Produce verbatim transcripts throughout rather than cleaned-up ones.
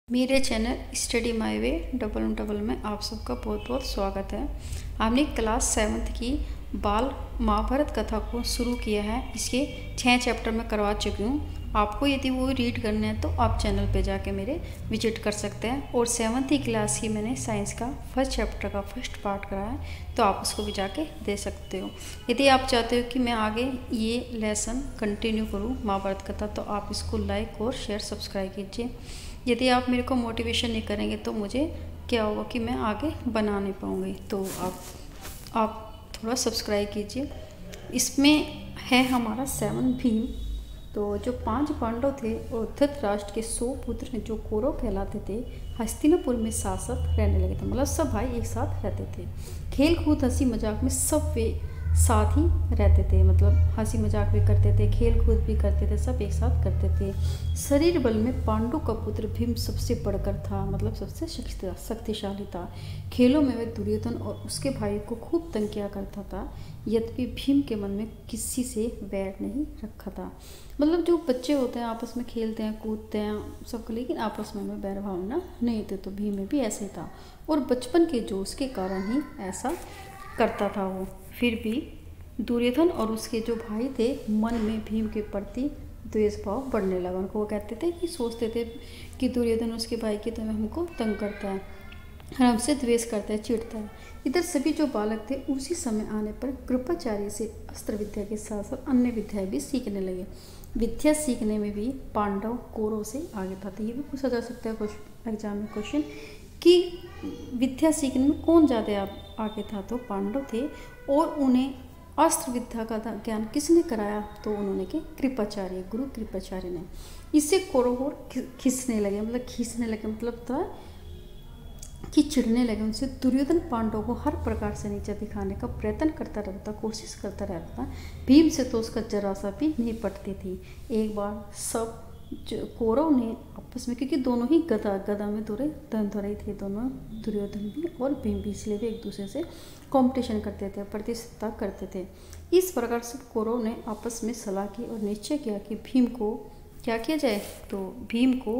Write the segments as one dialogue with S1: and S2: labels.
S1: मेरे channel Study My Way double one double में आप सबका बहुत बहुत स्वागत है। हमने क्लास सेवन्थ की बाल महाभारत कथा को शुरू किया है। इसके छः चैप्टर में करवा चुकी हूँ। आपको यदि वो रीड करने हैं तो आप चैनल पे जाके मेरे विजिट कर सकते हैं। और सेवन्थ की क्लास की मैंने साइंस का फर्स्ट चैप्टर का फर्स्ट पार्ट कराया है, तो आप उसको भी जाके दे सकते हो। यदि आप चाहते हो कि मैं आगे ये लेसन कंटिन्यू करूँ महाभारत कथा, तो आप इसको लाइक और शेयर सब्सक्राइब कीजिए। यदि आप मेरे को मोटिवेशन नहीं करेंगे तो मुझे क्या होगा कि मैं आगे बना नहीं पाऊँगी। तो आप आप थोड़ा सब्सक्राइब कीजिए। इसमें है हमारा सेवन भीम। तो जो पांच पांडव थे और धृतराष्ट्र के सौ पुत्र जो कौरव कहलाते थे, हस्तिनापुर में साथ साथ रहने लगे थे। मतलब सब भाई एक साथ रहते थे। खेल कूद हंसी मजाक में सब वे साथ ही रहते थे। मतलब हंसी मजाक भी करते थे, खेल कूद भी करते थे, सब एक साथ करते थे। शरीर बल में पांडु का पुत्र भीम सबसे बढ़कर था, मतलब सबसे शक्तिशाली था। खेलों में वह दुर्योधन और उसके भाई को खूब तंग किया करता था। यद्यपि भीम के मन में किसी से वैर नहीं रखा था। मतलब जो बच्चे होते हैं आपस में खेलते हैं कूदते हैं सबको, लेकिन आपस में हमें वैर भावना नहीं थे। तो भीम में भी ऐसे ही था और बचपन के जोश के कारण ही ऐसा करता था वो। फिर भी दुर्योधन और उसके जो भाई थे, मन में भीम के प्रति द्वेष भाव बढ़ने लगा। उनको वो कहते थे कि सोचते थे कि दुर्योधन उसके भाई की तरह हमको तंग करता है, हमसे द्वेष करता है, चिढ़ता है। इधर सभी जो बालक थे उसी समय आने पर कृपाचार्य से अस्त्र विद्या के साथ साथ अन्य विद्याएं भी सीखने लगे। विद्या सीखने में भी पांडव कौरव से आगे था। तो ये भी पूछा जा सकता है एग्जाम में क्वेश्चन कि विद्या सीखने में कौन ज़्यादा आगे था। तो पांडव थे। और उन्हें अस्त्र विद्या का ज्ञान किसने कराया? तो उन्होंने के कृपाचार्य, गुरु कृपाचार्य ने। इससे कौरव और खिसने लगे, मतलब खींचने लगे, मतलब था कि चिढ़ने लगे उनसे। दुर्योधन पांडव को हर प्रकार से नीचा दिखाने का प्रयत्न करता रहता, कोशिश करता रहता। भीम से तो उसका जरा सा भी नहीं पटती थी। एक बार सब कौरव ने आपस में, क्योंकि दोनों ही गदा गदा में दोरे धनधरे थे दोनों, दुर्योधन भी और भीम भी, इसलिए भी एक दूसरे से कंपटीशन करते थे, प्रतिस्पर्धा करते थे। इस प्रकार से कौरव ने आपस में सलाह की और निश्चय किया कि भीम को क्या किया जाए। तो भीम को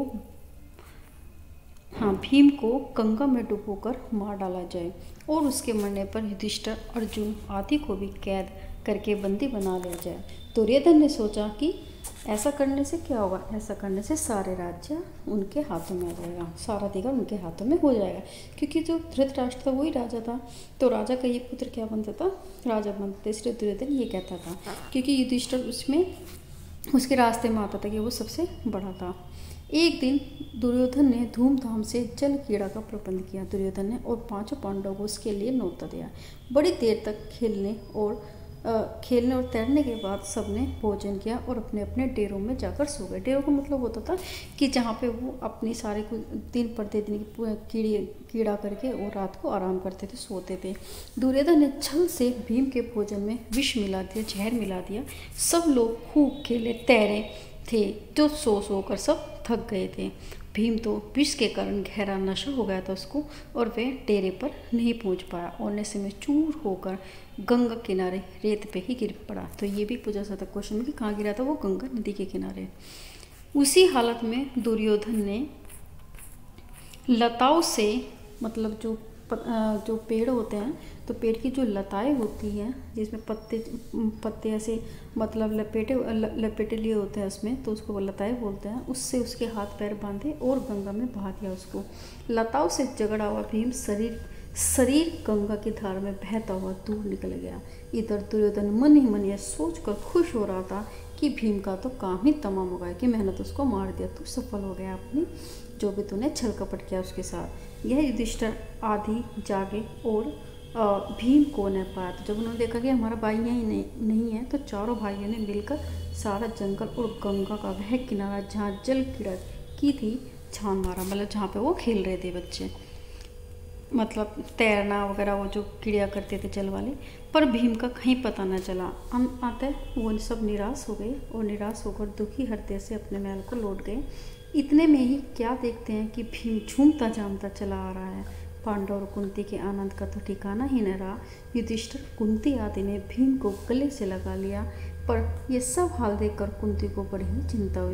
S1: हाँ भीम को गंगा में डुबोकर मार डाला जाए और उसके मरने पर युधिष्ठिर, अर्जुन आदि को भी कैद करके बंदी बना लिया जाए। दुर्योधन ने सोचा कि ऐसा करने से क्या होगा, ऐसा करने से सारे राज्य उनके हाथों में आ जाएगा, सारा अधिकार उनके हाथों में हो जाएगा। क्योंकि जो धृतराष्ट्र था वही राजा था, तो राजा का ये पुत्र क्या बनता था, राजा बनता था। इसलिए दुर्योधन ये कहता था, क्योंकि युधिष्ठिर उसमें उसके रास्ते में आता था कि वो सबसे बड़ा था। एक दिन दुर्योधन ने धूमधाम से जल क्रीड़ा का प्रबंध किया। दुर्योधन ने और पांचों पांडवों को उसके लिए न्योता दिया। बड़ी देर तक खेलने और आ, खेलने और तैरने के बाद सबने भोजन किया और अपने अपने डेरों में जाकर सो गए। डेरों का मतलब होता था कि जहाँ पे वो अपनी सारे कुछ दिन प्रतिदिन की कीड़ी कीड़ा करके और रात को आराम करते थे, सोते थे। दुर्योधन ने छल से भीम के भोजन में विष मिला दिया, जहर मिला दिया। सब लोग खूब खेले तैरे थे, जो सो सो कर सब थक गए थे। भीम तो विष के कारण गहरा नशा हो गया था उसको, और वह डेरे पर नहीं पहुंच पाया और नशे में चूर होकर गंगा किनारे रेत पे ही गिर पड़ा। तो ये भी पूछा जाता क्वेश्चन में कि कहाँ गिरा था, वो गंगा नदी के किनारे। उसी हालत में दुर्योधन ने लताओं से, मतलब जो जो पेड़ होते हैं, तो पेड़ की जो लताएं होती हैं जिसमें पत्ते पत्ते ऐसे मतलब लपेटे लपेटे लिए होते हैं उसमें, तो उसको लताएं बोलते हैं। उससे उसके हाथ पैर बांधे और गंगा में बहा दिया उसको। लताओं से झगड़ा हुआ भीम शरीर शरीर गंगा की धार में बहता हुआ दूर निकल गया। इधर दुर्योधन मन ही मन यह सोच कर खुश हो रहा था कि भीम का तो काम ही तमाम हो गया, कि मैंने तो उसको मार दिया, तू सफल हो गया अपनी जो भी तूने छल कपट किया उसके साथ। यह युधिष्ठिर आदि जागे और भीम को न पाया। तो जब उन्होंने देखा कि हमारा भाई यहीं नहीं, नहीं है, तो चारों भाइयों ने मिलकर सारा जंगल और गंगा का वह किनारा जहाँ जल क्रीड़ा की थी छान मारा। मतलब जहाँ पे वो खेल रहे थे बच्चे, मतलब तैरना वगैरह, वो जो क्रिया करते थे जल वाले, पर भीम का कहीं पता न चला। अंत आते वो सब निराश हो गए और निराश होकर दुखी हृदय से अपने महल को लौट गए। इतने में ही क्या देखते हैं कि भीम झूमता जामता चला आ रहा है। पांडव और कुंती के आनंद का तो ठिकाना ही न रहा। युधिष्ठिर, कुंती आदि ने भीम को गले से लगा लिया, पर यह सब हाल देखकर कुंती को बड़ी ही चिंता हुई।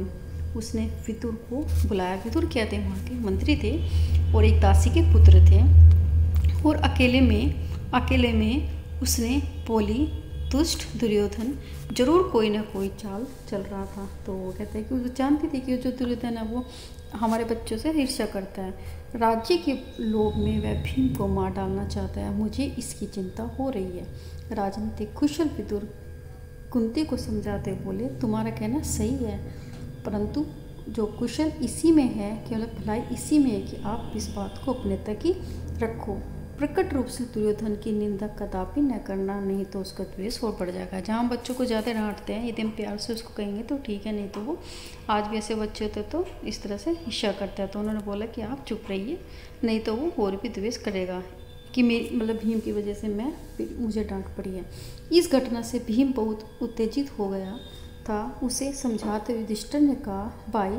S1: उसने विदुर को बुलाया। विदुर क्या थे, वहाँ के मंत्री थे और एक दासी के पुत्र थे। और अकेले में अकेले में उसने बोली, दुष्ट दुर्योधन जरूर कोई ना कोई चाल चल रहा था। तो वो कहते हैं कि वो जानती थी कि जो दुर्योधन है वो हमारे बच्चों से ईर्ष्या करता है, राज्य के लोभ में वह भीम को मार डालना चाहता है, मुझे इसकी चिंता हो रही है। राजनीतिक कुशल विदुर कुंती को समझाते बोले, तुम्हारा कहना सही है, परंतु जो कुशल इसी में है, केवल भलाई इसी में है कि आप इस बात को अपने तक ही रखो। प्रकट रूप से दुर्योधन की निंदा कदापि न करना, नहीं तो उसका द्वेष और बढ़ जाएगा। जहाँ बच्चों को ज़्यादा डांटते हैं, यदि हम प्यार से उसको कहेंगे तो ठीक है, नहीं तो वो आज भी ऐसे बच्चे होते तो इस तरह से ईर्ष्या करता है। तो उन्होंने बोला कि आप चुप रहिए, नहीं तो वो और भी द्वेष करेगा कि मेरी मतलब भीम की वजह से मैं मुझे डांट पड़ी है। इस घटना से भीम बहुत उत्तेजित हो गया था। उसे समझाते हुए युधिष्ठिर ने कहा, भाई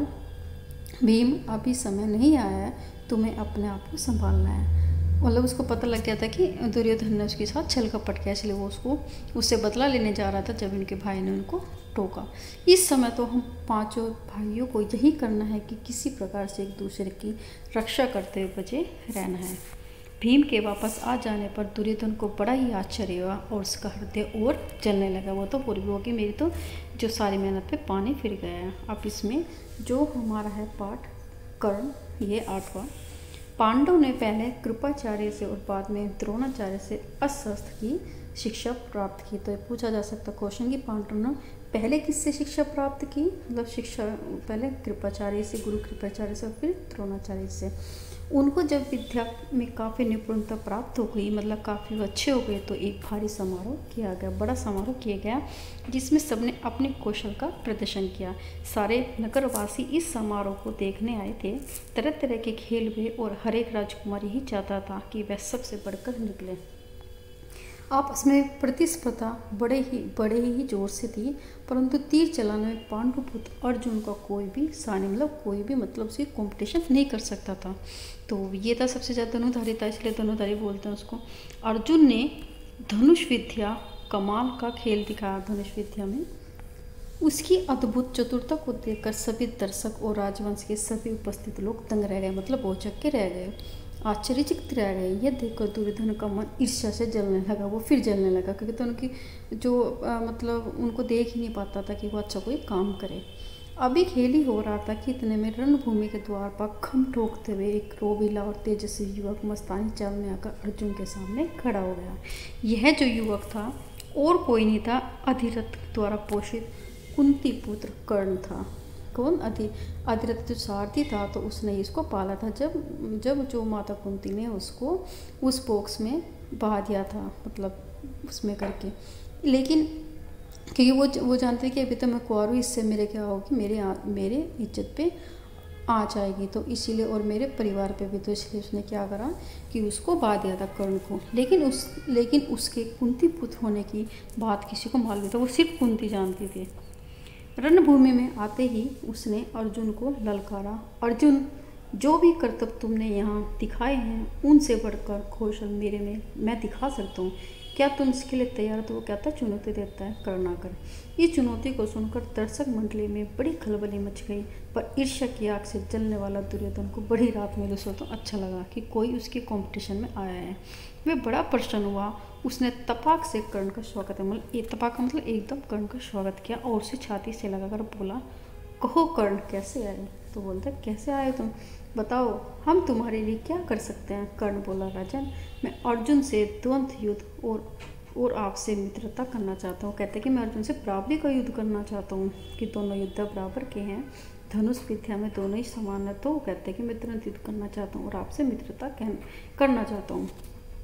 S1: भीम, अभी समय नहीं आया है, तुम्हें अपने आप को संभालना है। मतलब उसको पता लग गया था कि दुर्योधन ने उसके साथ छल कपट किया, इसलिए वो उसको उससे बदला लेने जा रहा था जब इनके भाई ने उनको टोका। इस समय तो हम पांचों भाइयों को यही करना है कि किसी प्रकार से एक दूसरे की रक्षा करते हुए बचे रहना है। भीम के वापस आ जाने पर दुर्योधन को बड़ा ही आश्चर्य हुआ और उसका हृदय और जलने लगा। वो तो पूरी होगी, मेरी तो जो सारी मेहनत पे पानी फिर गया है। अब इसमें जो हमारा है पाठ कर्ण, ये आठवां। पांडव ने पहले कृपाचार्य से और बाद में द्रोणाचार्य से अस्त्र की शिक्षा प्राप्त की। तो पूछा जा सकता क्वेश्चन कि पांडव ने पहले किससे शिक्षा प्राप्त की, मतलब शिक्षा पहले कृपाचार्य से, गुरु कृपाचार्य से और फिर द्रोणाचार्य से। उनको जब विद्या में काफ़ी निपुणता प्राप्त हो गई, मतलब काफ़ी अच्छे हो गए, तो एक भारी समारोह किया गया, बड़ा समारोह किया गया जिसमें सबने अपने कौशल का प्रदर्शन किया। सारे नगरवासी इस समारोह को देखने आए थे। तरह तरह के खेल हुए और हर एक राजकुमार यही चाहता था कि वह सबसे बढ़कर निकले। आपस में प्रतिस्पर्धा बड़े ही बड़े ही जोर से थी, परंतु तीर चलाने में पांडुपुत्र अर्जुन का कोई भी सानी मतलब कोई भी मतलब से कंपटीशन नहीं कर सकता था। तो ये था सबसे ज़्यादा धनुधारी था, इसलिए धनुधारी बोलते हैं उसको। अर्जुन ने धनुष विद्या कमाल का खेल दिखाया। धनुष विद्या में उसकी अद्भुत चतुरता को देखकर सभी दर्शक और राजवंश के सभी उपस्थित लोग दंग रह गए, मतलब भौचक के रह गए, आश्चर्यचकित रह गए। यह देखकर दुर्योधन का मन ईर्ष्या से जलने लगा, वो फिर जलने लगा, क्योंकि तो उनकी जो आ, मतलब उनको देख ही नहीं पाता था कि वो अच्छा कोई काम करे। अभी खेल ही हो रहा था कि इतने में रणभूमि के द्वार पर खम ठोकते हुए एक रोबीला और तेजस्वी युवक मस्तानी चाल में आकर अर्जुन के सामने खड़ा हो गया। यह जो युवक था और कोई नहीं था, अधिरथ द्वारा पोषित कुंती पुत्र कर्ण था। कौन? अधि अधिरथ जो सारथी था, तो उसने इसको पाला था जब जब जो माता कुंती ने उसको उस बॉक्स में बहा दिया था, मतलब उसमें करके। लेकिन क्योंकि वो वो जानते कि अभी तो मैं कुंवार हूँ, इससे मेरे क्या होगी, मेरे आ, मेरे इज्जत पे आ जाएगी, तो इसीलिए और मेरे परिवार पे भी, तो इसलिए उसने क्या करा कि उसको बहा दिया था कर्ण को। लेकिन उस लेकिन उसके कुंती पुत्र होने की बात किसी को मालूम था, वो सिर्फ कुंती जानती थी। रणभूमि में आते ही उसने अर्जुन को ललकारा, अर्जुन, जो भी कर्तव्य तुमने यहाँ दिखाए हैं उनसे बढ़कर कौशल मेरे में मैं दिखा सकता हूँ, क्या तुम इसके लिए तैयार? तो वो कहता चुनौती देता है करुणाकर। इस चुनौती को सुनकर दर्शक मंडली में बड़ी खलबली मच गई, पर ईर्ष्या की आग से जलने वाला दुर्योधन को बड़ी रात में उसे तो अच्छा लगा कि कोई उसके कंपटीशन में आया है। वह बड़ा प्रसन्न हुआ। उसने तपाक से कर्ण का स्वागत है, मतलब एक तपाक का मतलब एकदम कर्ण का स्वागत किया और उसे छाती से लगाकर बोला, कहो कर्ण कैसे आए? तो बोलता कैसे आए तुम, बताओ हम तुम्हारे लिए क्या कर सकते हैं? कर्ण बोला, राजन, मैं अर्जुन से द्वंद्व युद्ध और और आपसे मित्रता करना चाहता हूँ। कहते हैं कि मैं अर्जुन से बराबरी का युद्ध करना चाहता हूँ, कि दोनों युद्ध बराबर के हैं, धनुष विद्या में दोनों ही समान है। तो कहते हैं कि मैं तुरंत युद्ध करना चाहता हूँ और आपसे मित्रता करना चाहता हूँ।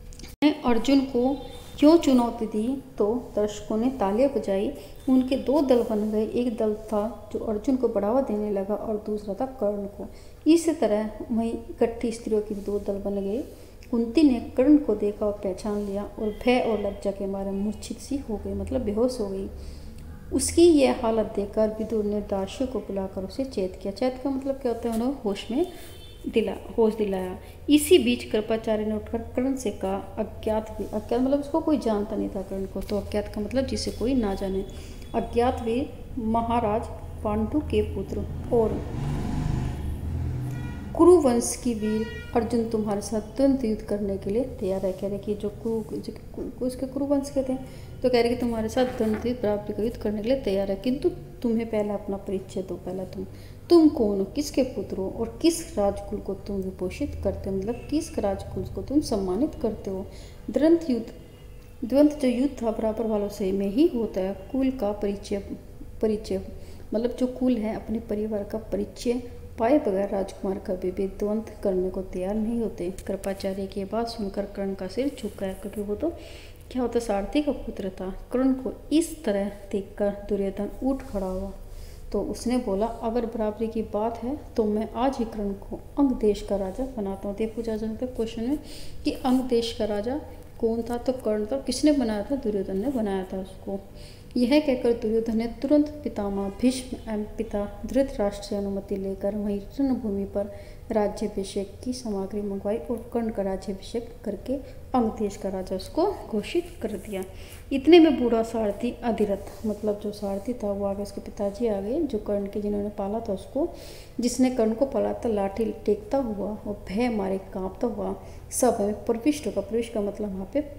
S1: अर्जुन को क्यों चुनौती दी? तो दर्शकों ने तालियां बजाई। उनके दो दल बन गए, एक दल था जो अर्जुन को बढ़ावा देने लगा और दूसरा था कर्ण को। इसी तरह वहीं इकट्ठी स्त्रियों के दो दल बन गए। कुंती ने कर्ण को देखा और पहचान लिया और भय और लज्जा के मारे मूर्छित सी हो गई, मतलब बेहोश हो गई। उसकी यह हालत देखकर विदुर ने दासियों को बुलाकर उसे चेत किया। चेत का मतलब क्या होता है? उन्हें होश में दिला होश दिलाया। इसी बीच कृपाचार्य ने उठकर कर्ण से कहा, अज्ञात वीर, अज्ञात मतलब उसको कोई जानता नहीं था कर्ण को, तो अज्ञात का मतलब जिसे कोई ना जाने। अज्ञात वीर महाराज पांडु के पुत्र और कुरुवंश की वीर अर्जुन तुम्हारे साथ तुरंत युद्ध करने के लिए तैयार है। कह रहे कि जो कुरु जो उसके कुरुवंश के थे, तो कह रहे कि तुम्हारे साथ तुरंत युद्ध प्राप्ति का युद्ध करने के लिए तैयार है, किंतु तुम्हें पहले अपना परिचय दो। पहला तुम तुम कौन हो, किसके पुत्र हो और किस राजकुल को तुम विभूषित करते हो, मतलब किस राजकुल को तुम सम्मानित करते हो। द्वंद्व युद्ध द्वंद्व जो युद्ध था बराबर वालों से में ही होता है। कुल का परिचय परिचय मतलब जो कुल है अपने परिवार का परिचय पाए बगैर राजकुमार कभी भी द्वंद्व करने को तैयार नहीं होते। कृपाचार्य की बात सुनकर कर्ण का सिर झुक गया, क्योंकि वो तो क्या होता सारथी का पुत्र था। कर्ण को इस तरह देखकर दुर्योधन उठ खड़ा हुआ, तो उसने बोला अगर बराबरी की बात है तो मैं आज ही कर्ण को अंग देश का राजा बनाता हूँ। ये पूछा जा सकता है क्वेश्चन में कि अंग देश का राजा कौन था, तो कर्ण था। किसने बनाया था? दुर्योधन ने बनाया था उसको। यह कहकर दुर्योधन ने तुरंत पितामह भीष्म एवं पिता धृतराष्ट्र से अनुमति लेकर वहीं रणभूमि पर राज्याभिषेक की सामग्री मंगवाई और कर्ण का राज्याभिषेक करके अंग देश का राजा उसको घोषित कर दिया। इतने में बूढ़ा सारथी अधिरथ, मतलब जो सारथी था वो आगे उसके पिताजी आ गए, जो कर्ण के जिन्होंने पाला था उसको, जिसने कर्ण को पाला था, लाठी टेकता हुआ और भय मारे कांपता हुआ सब में प्रविष्ट होगा। प्रविष्ट का मतलब वहाँ पे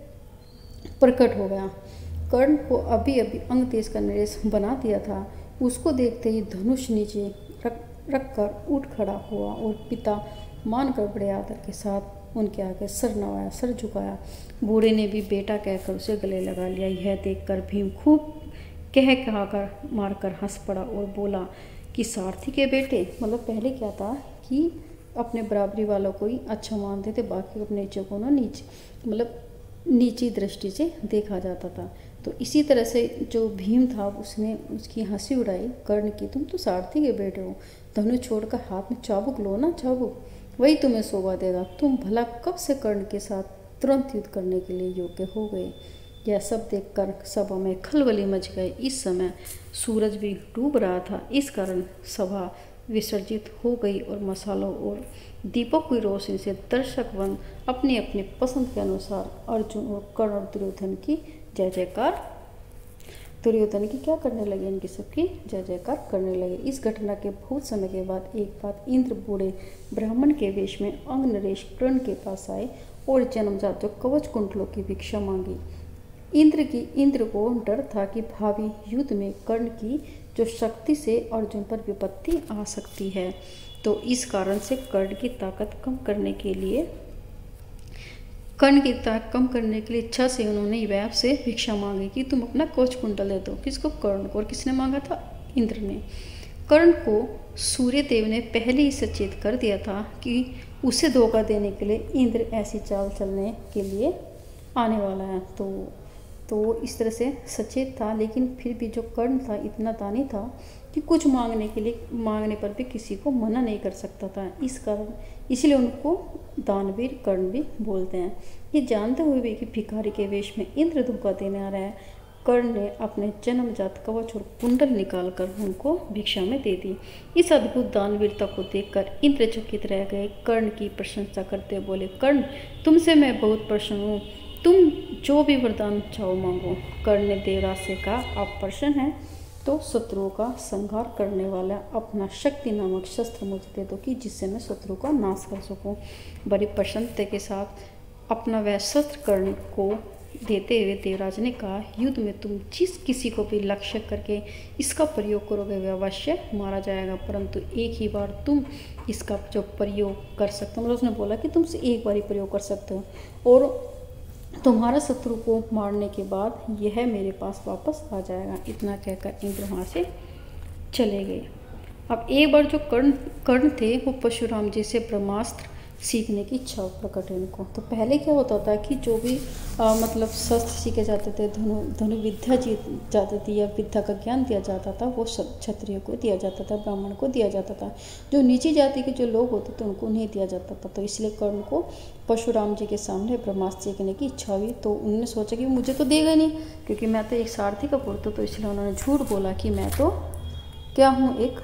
S1: प्रकट हो गया। कर्ण को अभी अभी अंग देश का नरेश बना दिया था, उसको देखते ही धनुष नीचे रख रख कर उठ खड़ा हुआ और पिता मानकर बड़े आदर के साथ उनके आगे सर नवाया, सर झुकाया। बूढ़े ने भी बेटा कहकर उसे गले लगा लिया। यह देखकर भीम खूब कह कहा कर मारकर हंस पड़ा और बोला कि सारथी के बेटे, मतलब पहले क्या था कि अपने बराबरी वालों को ही अच्छा मानते थे, बाकी अपने नीचे को ना नीचे मतलब नीची दृष्टि से देखा जाता था। तो इसी तरह से जो भीम था उसने उसकी हंसी उड़ाई कर्ण की, तुम तो सारथी के बेटे हो, धनुष छोड़कर हाथ में चाबुक लो ना, चाबुक वही तुम्हें शोभा देगा। तुम भला कब से कर्ण के साथ तुरंत युद्ध करने के लिए योग्य हो गए। यह सब देखकर सभा में खलबली मच गई। इस समय सूरज भी डूब रहा था, इस कारण सभा विसर्जित हो गई और मसालों और दीपक की रोशनी से दर्शकगण अपनी अपनी पसंद के अनुसार अर्जुन और कर्ण और दुर्योधन की जय जयकार दुर्योधन की क्या करने लगे, इनकी सबकी जय जयकार करने लगे। इस घटना के बहुत समय के बाद एक बात इंद्र बूढ़े ब्राह्मण के वेश में अंग नरेश कर्ण के पास आए और जन्मजात जो कवच कुंडलों की भिक्षा मांगी। इंद्र की इंद्र को डर था कि भावी युद्ध में कर्ण की जो शक्ति से अर्जुन पर विपत्ति आ सकती है, तो इस कारण से कर्ण की ताकत कम करने के लिए कर्ण की ताकत कम करने के लिए इच्छा से उन्होंने वैव से भिक्षा मांगी कि तुम अपना कवच कुंडल दे दो। किसको? कर्ण को। और किसने मांगा था? इंद्र ने। कर्ण को सूर्य देव ने पहले ही सचेत कर दिया था कि उसे धोखा देने के लिए इंद्र ऐसी चाल चलने के लिए आने वाला है, तो तो इस तरह से सचेत था। लेकिन फिर भी जो कर्ण था इतना दानी था कि कुछ मांगने के लिए मांगने पर भी किसी को मना नहीं कर सकता था। इस कारण इसलिए उनको दानवीर कर्ण भी बोलते हैं। ये जानते हुए भी कि भिखारी के वेश में इंद्र धोखा देने आ रहा है, कर्ण ने अपने जन्मजात कवच और कुंडल निकालकर उनको भिक्षा में दे दी। इस अद्भुत दानवीरता को देखकर इंद्र चकित रह गए। कर्ण की प्रशंसा करते बोले, कर्ण तुमसे मैं बहुत प्रसन्न हूँ, तुम जो भी वरदान चाहो मांगो। कर्ण ने देवराज से कहा, आप प्रसन्न हैं तो शत्रुओं का संहार करने वाला अपना शक्ति नामक शस्त्र मुझे दे दो कि जिससे मैं शत्रु का नाश कर सकूं। बड़ी प्रसन्नता के साथ अपना वह शस्त्र कर्ण को देते हुए देवराज ने कहा, युद्ध में तुम जिस किसी को भी लक्ष्य करके इसका प्रयोग करोगे वह अवश्य मारा जाएगा, परंतु एक ही बार तुम इसका जो प्रयोग कर सकते हो। मतलब उसने बोला कि तुम एक बार ही प्रयोग कर सकते हो और तुम्हारा शत्रु को मारने के बाद यह मेरे पास वापस आ जाएगा। इतना कहकर इंद्र वहाँ से चले गए। अब एक बार जो कर्ण कर्ण थे वो परशुराम जी से ब्रह्मास्त्र सीखने की इच्छा प्रकट है उनको। तो पहले क्या होता था कि जो भी आ, मतलब शस्त्र सीखे जाते थे, धनु धनु विद्या जी जाती थी या विद्या का ज्ञान दिया जाता था, वो क्षत्रिय को दिया जाता था, ब्राह्मण को दिया जाता था। जो नीची जाति के जो लोग होते थे उनको नहीं दिया जाता था। तो इसलिए कर्ण को परशुराम जी के सामने ब्रह्मास्त्र सीखने की इच्छा हुई। तो उन्होंने सोचा कि मुझे तो देगा नहीं, क्योंकि मैं तो एक सारथी का पुत्र, तो इसलिए उन्होंने झूठ बोला कि मैं तो क्या हूँ, एक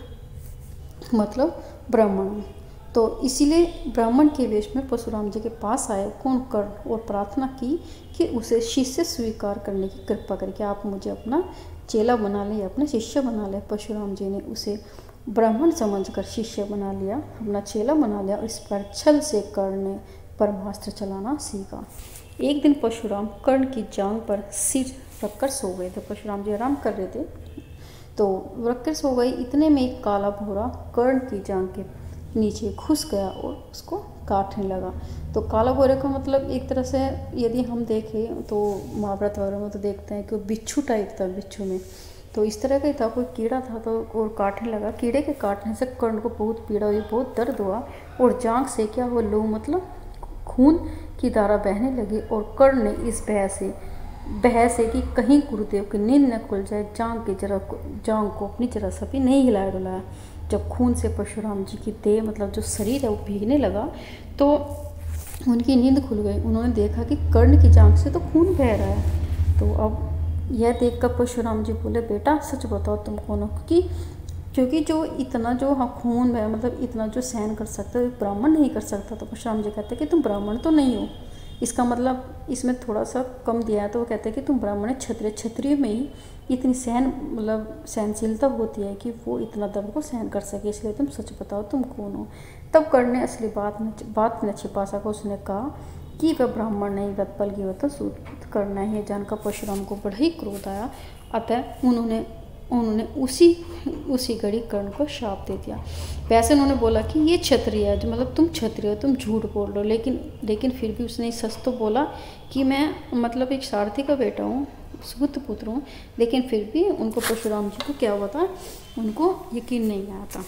S1: मतलब ब्राह्मण हूँ। तो इसीलिए ब्राह्मण के वेश में परशुराम जी के पास आए कौन? कर्ण, और प्रार्थना की कि उसे शिष्य स्वीकार करने की कृपा करके आप मुझे अपना चेला बना लिया, अपने शिष्य बना लिया। परशुराम जी ने उसे ब्राह्मण समझकर शिष्य बना लिया, अपना चेला बना लिया। इस पर छल से कर्ण ने ब्रह्मास्त्र चलाना सीखा। एक दिन परशुराम कर्ण की जांघ पर सिर रखकर सो गए थे। परशुराम जी आराम कर रहे थे तो रखकर सो गए। इतने में एक काला भौरा कर्ण की जांघ के नीचे घुस गया और उसको काटने लगा। तो काला भौरे का मतलब एक तरह से यदि हम देखें तो महाभारत वगैरह में तो देखते हैं कि बिच्छू टाइप था, बिच्छू में तो इस तरह का ही था, कोई कीड़ा था तो और काटने लगा। कीड़े के काटने से कर्ण को बहुत पीड़ा हुई, बहुत दर्द हुआ और जांघ से क्या हुआ, लहू मतलब खून की धारा बहने लगी। और कर्ण ने इस भय से भय से कि कहीं गुरुदेव की नींद न खुल जाए, जांघ की जरा जांघ को अपनी जरा सा भी नहीं हिलाया डुलाया। जब खून से परशुराम जी की देह मतलब जो शरीर है वो भीगने लगा तो उनकी नींद खुल गई। उन्होंने देखा कि कर्ण की जांघ से तो खून बह रहा है। तो अब यह देखकर परशुराम जी बोले, बेटा सच बताओ तुम कौन हो, क्योंकि क्योंकि जो इतना जो हाँ खून है मतलब इतना जो सहन कर सकता है ब्राह्मण नहीं कर सकता। तो परशुराम जी कहते हैं कि तुम ब्राह्मण तो नहीं हो, इसका मतलब इसमें थोड़ा सा कम दिया है। तो वो कहते हैं कि तुम ब्राह्मण है, क्षत्रिय क्षत्रिय में ही इतनी सहन मतलब सहनशीलता होती है कि वो इतना दर्द को सहन कर सके, इसलिए तुम सच बताओ तुम कौन हो। तब कर्ण ने असली बात न बात न छिपा सका, उसने कहा कि वह ब्राह्मण नहीं बल्कि की वह तो सूत करना है। जानकर परशुराम को बड़ा ही क्रोध आया, अतः उन्होंने उन्होंने उसी उसी घड़ी कर्ण को शाप दे दिया। वैसे उन्होंने बोला कि ये क्षत्रिय है, जो मतलब तुम क्षत्रिय हो, तुम झूठ बोल रहे हो, लेकिन लेकिन फिर भी उसने सच तो बोला कि मैं मतलब एक सारथी का बेटा हूँ, सुपुत्र पुत्र हूँ। लेकिन फिर भी उनको परशुराम जी को क्या हुआ था, उनको यकीन नहीं आया था।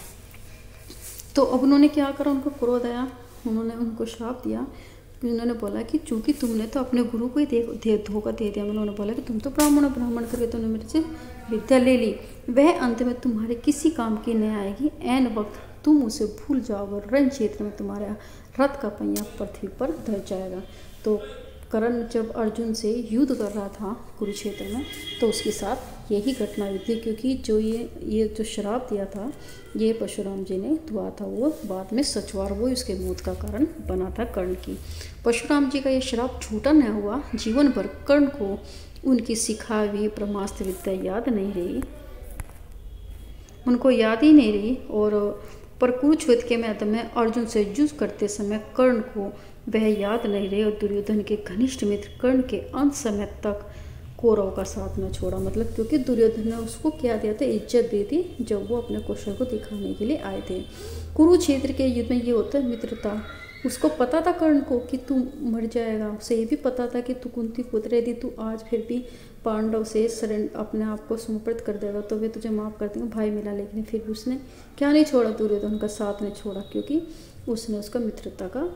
S1: तो अब उन्होंने क्या करा, उनको क्रोध आया, उन्होंने उनको श्राप दिया। उन्होंने बोला कि चूंकि तुमने तो अपने गुरु को ही दे धोखा दे दिया। उन्होंने बोला कि तुम तो ब्राह्मण हो, ब्राह्मण करके तुमने मेरे से विद्या ले ली, वह अंत में तुम्हारे किसी काम की नहीं आएगी। ऐन वक्त तुम उसे भूल जाओगे, रण क्षेत्र में तुम्हारे रथ का पहिया पृथ्वी पर धर जाएगा। तो कर्ण जब अर्जुन से युद्ध कर रहा था कुरुक्षेत्र में तो उसके साथ यही घटना हुई थी, क्योंकि जो ये ये जो श्राप दिया था ये परशुराम जी ने दुआ था, वो बाद में सचवार वो उसके मौत का कारण बना था कर्ण की। परशुराम जी का ये श्राप झूठा न हुआ, जीवन भर कर्ण को उनकी सिखाई हुई ब्रह्मास्त्र विद्या याद नहीं रही, उनको याद ही नहीं रही। और पर कुरुक्षेत्र के मैदान में अर्जुन से युद्ध करते समय कर्ण को वह याद नहीं रहे और दुर्योधन के घनिष्ठ मित्र कर्ण के अंत समय तक कौरव का साथ न छोड़ा। मतलब क्योंकि दुर्योधन ने उसको क्या दिया था, इज्जत दी थी जब वो अपने कौशल को दिखाने के लिए आए थे। कुरुक्षेत्र के युद्ध में ये होता है मित्रता। उसको पता था कर्ण को कि तू मर जाएगा, उसे ये भी पता था कि तू कुंती पुत्र यदि तू आज फिर भी पांडव से शरण अपने आप को समर्पित कर देगा तो वे तुझे माफ़ कर देंगे, भाई मिला। लेकिन फिर भी उसने क्या नहीं छोड़ा, दुर्योधन का साथ नहीं छोड़ा, क्योंकि उसने उसका मित्रता का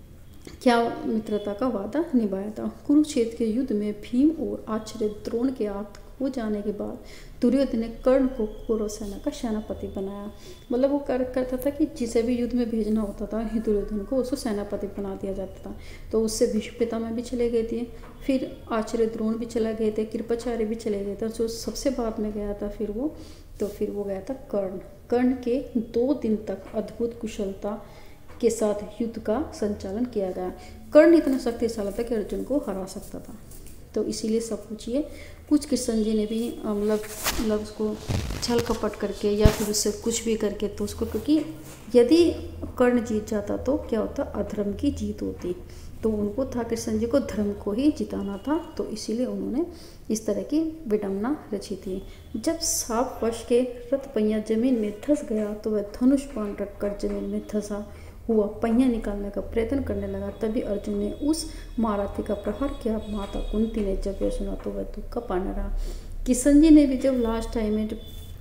S1: क्या मित्रता का वादा निभाया था। कुरुक्षेत्र के युद्ध में भीम और आचार्य द्रोण के आग हो जाने के बाद दुर्योधन ने कर्ण को कौरव सेना का सेनापति बनाया। मतलब वो कर करता था कि जिसे भी युद्ध में भेजना होता था दुर्योधन को उसको सेनापति बना दिया जाता था। तो उससे भीष्म पितामह भी चले गए थे, फिर आचार्य द्रोण भी चला गए थे, कृपाचार्य भी चले गए थे। जो सबसे बाद में गया था फिर वो तो फिर वो गया था कर्ण। कर्ण के दो दिन तक अद्भुत कुशलता के साथ युद्ध का संचालन किया गया। कर्ण इतना शक्तिशाली था कि अर्जुन को हरा सकता था। तो इसीलिए सब पूछिए कुछ कृष्ण जी ने भी मतलब मतलब उसको छल कपट करके या फिर उससे कुछ भी करके तो उसको, क्योंकि यदि कर्ण जीत जाता तो क्या होता, अधर्म की जीत होती। तो उनको था कृष्ण जी को धर्म को ही जिताना था, तो इसीलिए उन्होंने इस तरह की विडंबना रची थी। जब साफ वश के रथ पहिया जमीन में धंस गया तो वह धनुष बाण रखकर जमीन में धंसा हुआ पहिया निकालने का प्रयत्न करने लगा। तभी अर्जुन ने उस महारथी का प्रहार किया। माता कुंती ने जब यह सुना तो वह दुख का पाना रहा। किशन जी ने भी जब लास्ट टाइम में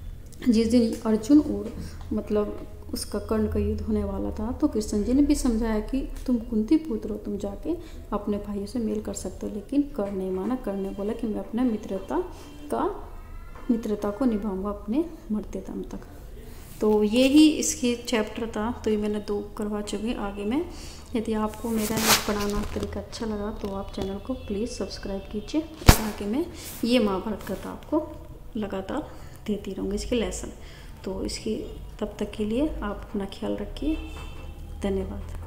S1: जब जिस दिन अर्जुन और मतलब उसका कर्ण का युद्ध होने वाला था तो कृष्ण जी ने भी समझाया कि तुम कुंती पुत्र हो, तुम जाके अपने भाइयों से मेल कर सकते हो। लेकिन कर्ण नहीं माना। कर्ण ने बोला कि मैं अपना मित्रता का मित्रता को निभाऊंगा अपने मरते दम तक। तो ये ही इसकी चैप्टर था। तो ये मैंने दो करवा चुकी। आगे में यदि आपको मेरा ये पढ़ाना तरीका अच्छा लगा तो आप चैनल को प्लीज़ सब्सक्राइब कीजिए और आगे में ये महाभारत कथा आपको लगातार देती रहूँगी इसके लेसन। तो इसकी तब तक के लिए आप अपना ख्याल रखिए। धन्यवाद।